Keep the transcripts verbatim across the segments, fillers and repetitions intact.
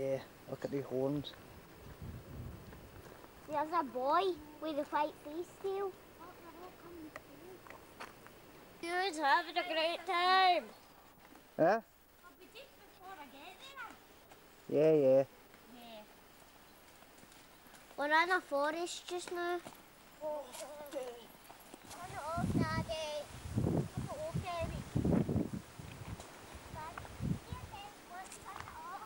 Yeah, look at the horns. There's a boy with a white face tail. Dude's having a great time. Huh? I'll be just before I get there. Yeah, yeah. Yeah. We're in a forest just now. Oh, Daddy. Turn it off, Daddy. Turn it off, Daddy. Daddy, here, Daddy, let's turn it off.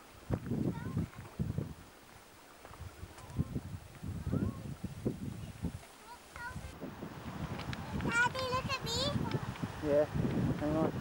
Daddy, look at me. Yeah, hang on.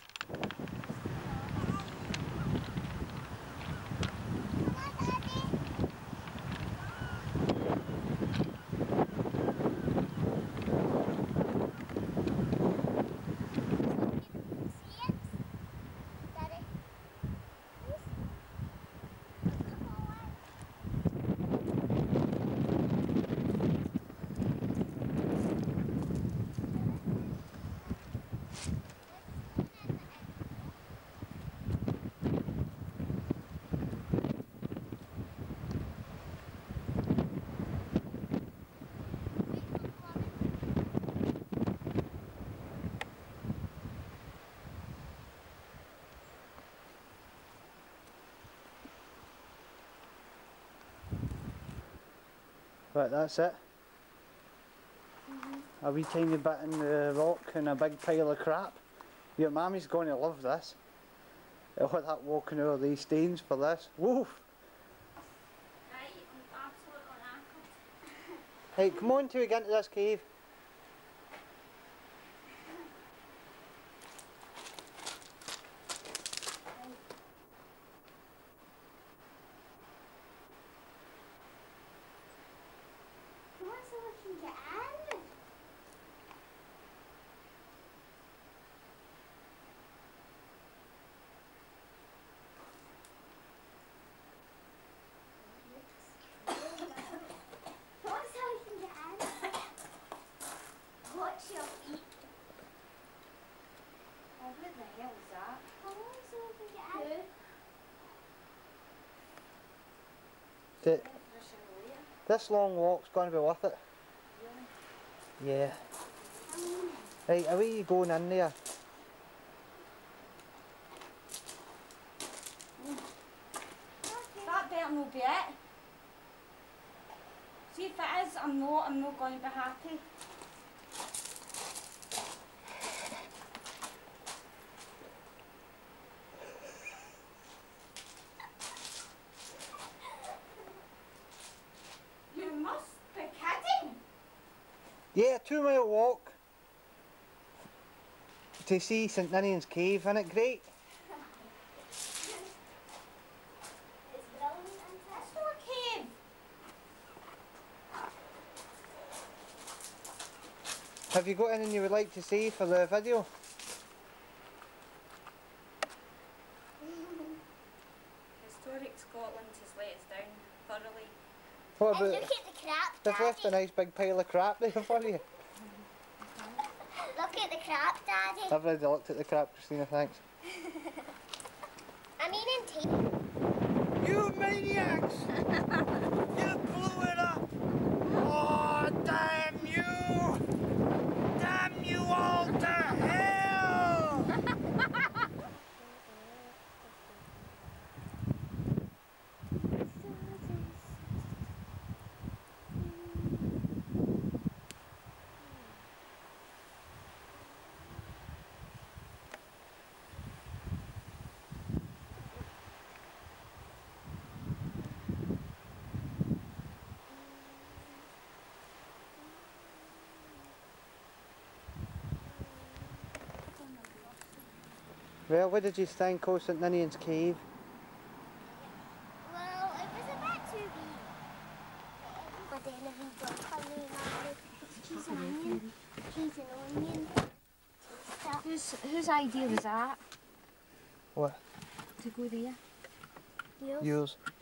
Right, that's it. Mm-hmm. A wee tiny bit in the rock and a big pile of crap. Your mammy's going to love this. Look at that walking over these stains for this. Woof! Right, I'm absolutely knackered. Hey, come on till we get into this cave. Come on so we can get in. Come on so we can get in. Watch your feet. Oh, what the hell is that? Come on so we can get in. Th this long walk's going to be worth it. Really? Yeah. Right, are we going in there? That better not be it. See if it is, I'm not, I'm not going to be happy. You must be kidding. Yeah, two mile walk to see St Ninian's Cave, isn't it great? It's brilliant, isn't it? It's not a cave. Have you got anything you would like to say for the video? Historic Scotland has let us down thoroughly. What And about, look at the crap, they've left a Daddy. nice big pile of crap there for you. Look at the crap, Daddy. I've already looked at the crap, Christina, thanks. I mean in tape. You maniacs! You blew it up! Oh, damn you! Damn you all to hell! Well, what did you think of St Ninian's Cave? Well, it was a bit too big. But then if we got honey, cheese and onion, cheese and onion, stuff. Whose, whose idea was that? What? To go there? Yours. Yours.